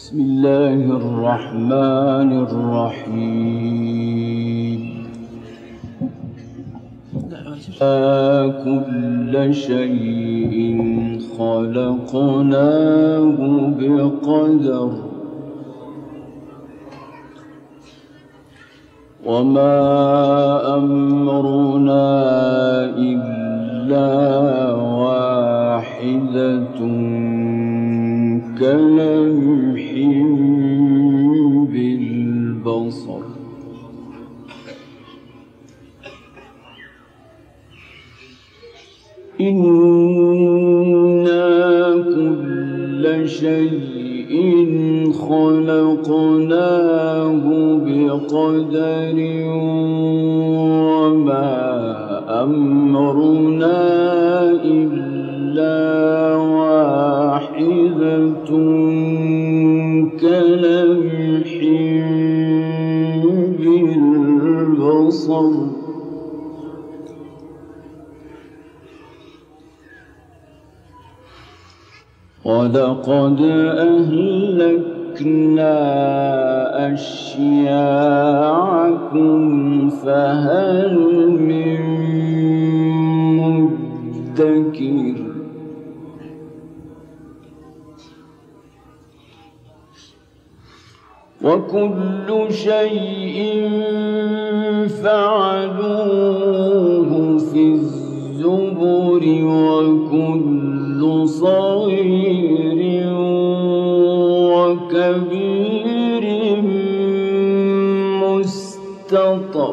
بسم الله الرحمن الرحيم كل شيء خلقناه بقدر وما أمرنا إلا واحدة كلمح بالبصر إنا كل شيء خلقناه بقدر وما أمرنا إلا واحدة كلمح بالبصر ولقد أهلكنا أشياعكم فهل من مدكر وكل شيء فعلوه في الزبر وكل صغير وكبير مستطر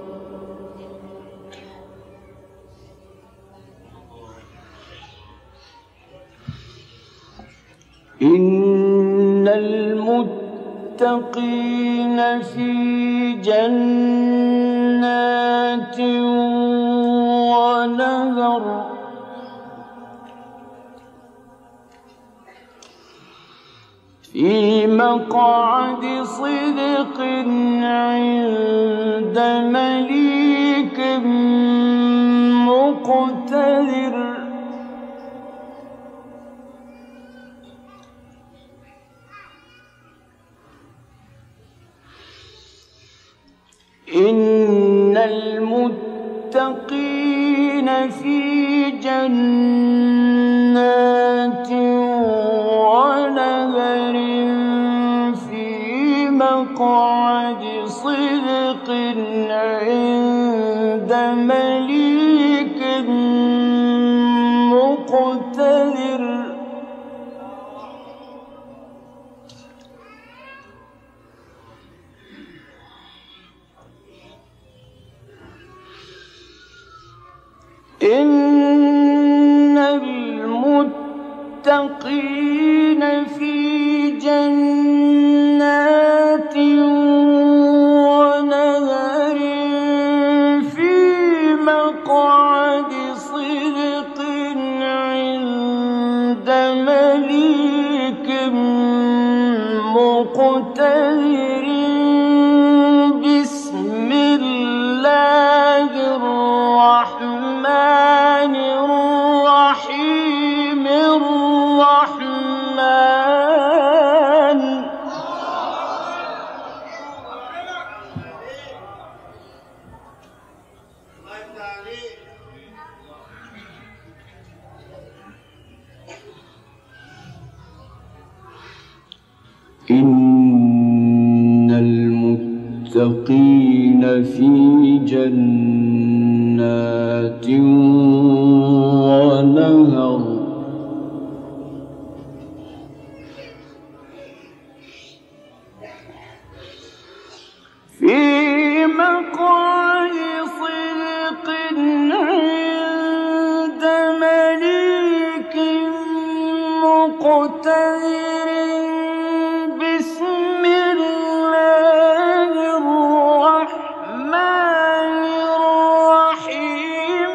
إن المتقين في جنات ونهر في مقعد صدق عند مليك مقتدر إن المتقين في جنات ونهر في مقعد صدق عند مليك مقتدر إن المتقين في جنات ونهر في مقعد صدق عند مليك مقتدر بسم الله الرحمن الرحيم الرحمن إن المتقين في جنات ونهر في مقعد صدق عند مليك مقتدر بسم الله الرحمن الرحيم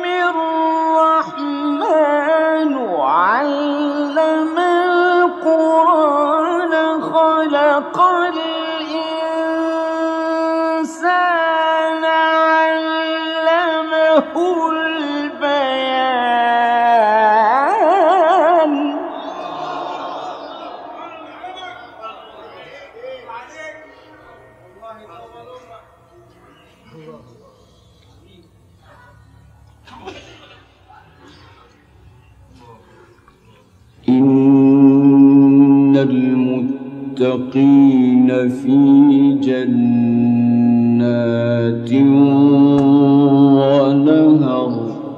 الرحمن علم القرآن خلق الإنسان علمه البيان إن المتقين في جنات ونهر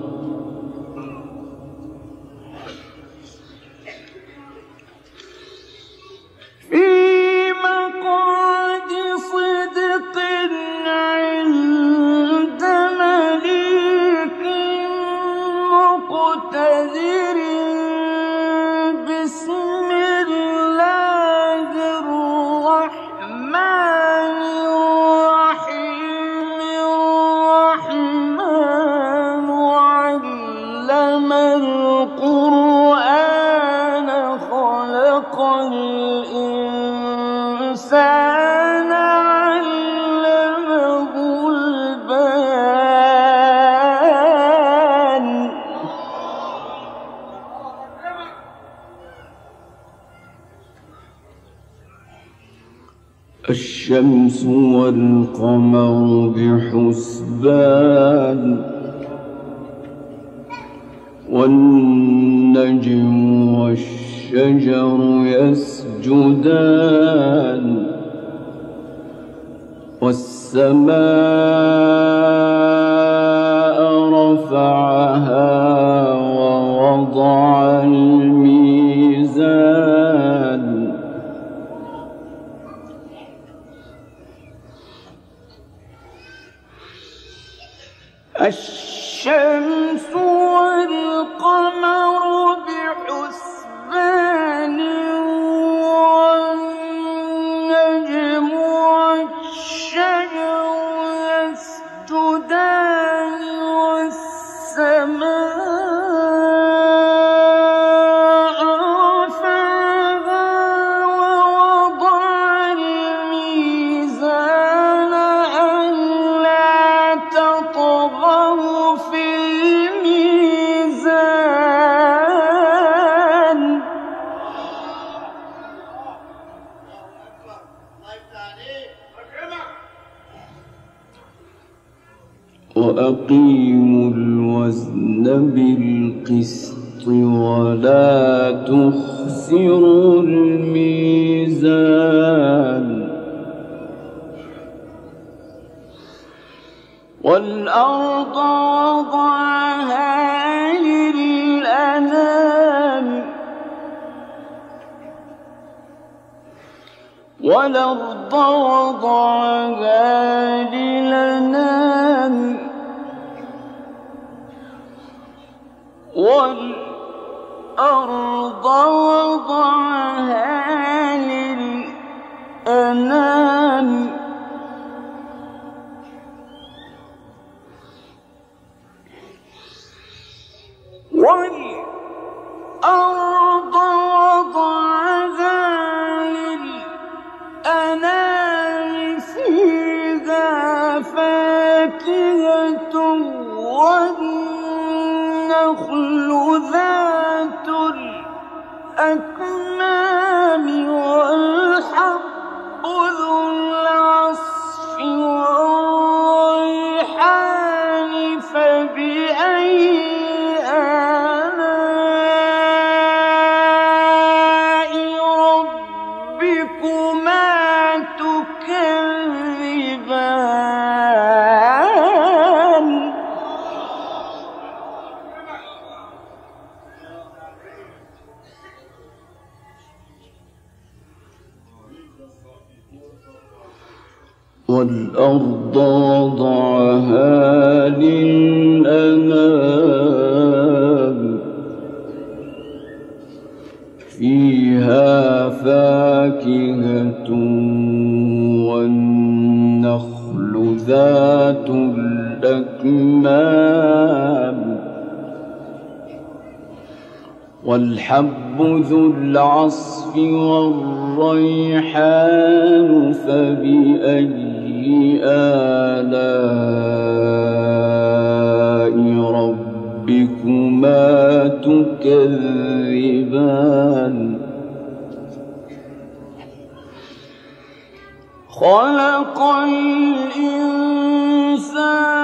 الشمس والقمر بحسبان والنجم والشجر يسجدان والسماء رفعها ووضع الميزان الشمس والقمر بحسبان والنجم والشجر يسجدان والسماء وأقيموا الوزن بالقسط ولا تخسروا الميزان والأرض وضعها للأنام والأرض وضعها للأنام والأرض وضعها للأنام والأرض وضعها للأنام فيها فاكهة والنخل ذات الأكمام والحب ذو العصف والريحان فبأي آلاء ربكما تكذبان والأرض وضعها للأنام فيها فاكهة والنخل ذات الأكمام والحب ذو العصف والريحان فبأي آلاء ربكما تكذبان خلق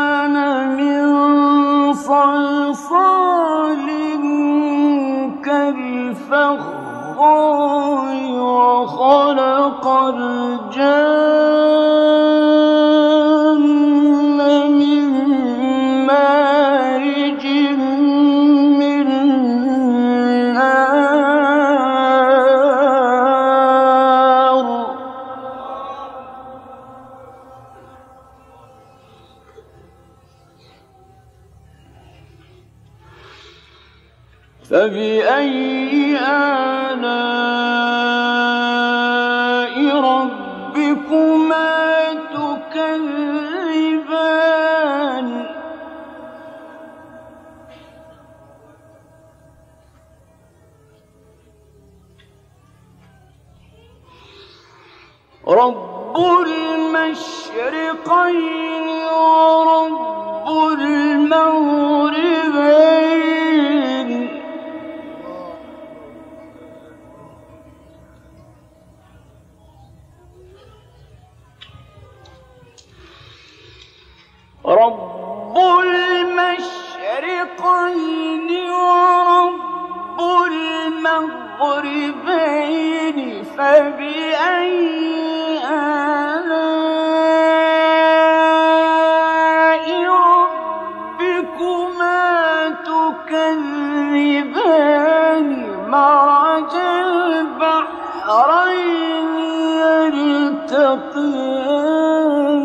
الإنسان من صلصال كالفخار الفخار وخلق الجن من مارج من نار فبأي آلاء ربكما تكذبان رب المشرقين ورب المغربين رب المشرقين ورب المغربين فبأي آلاء ربكما تكذبان مرج البحرين يلتقيان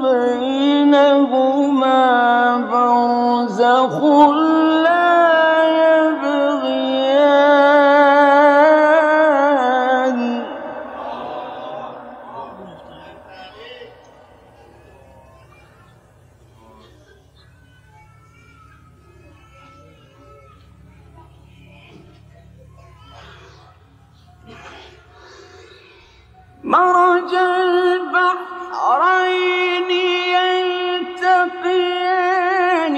بينهما برزخ لا يبغيان مرج البحرين يلتقيان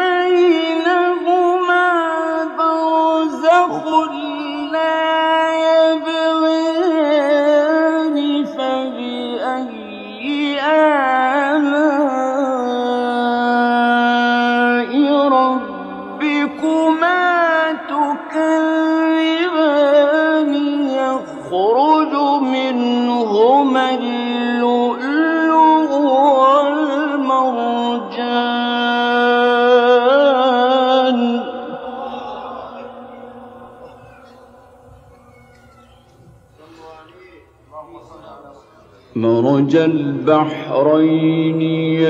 بينهما برزخ لا يبغيان فبأي آلاء ربكما تكذبان يخرج منهما اللؤلؤ والمرجان مرج البحرين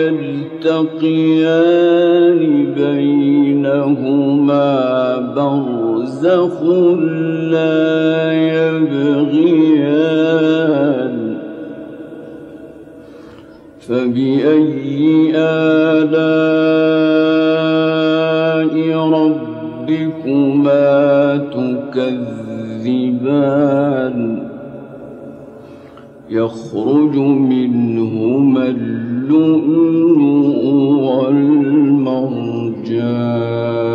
يلتقيان بينهما برزخ لا يبغيان فبأي آلاء ربكما تكذبان يخرج منهما اللؤلؤ والمرجان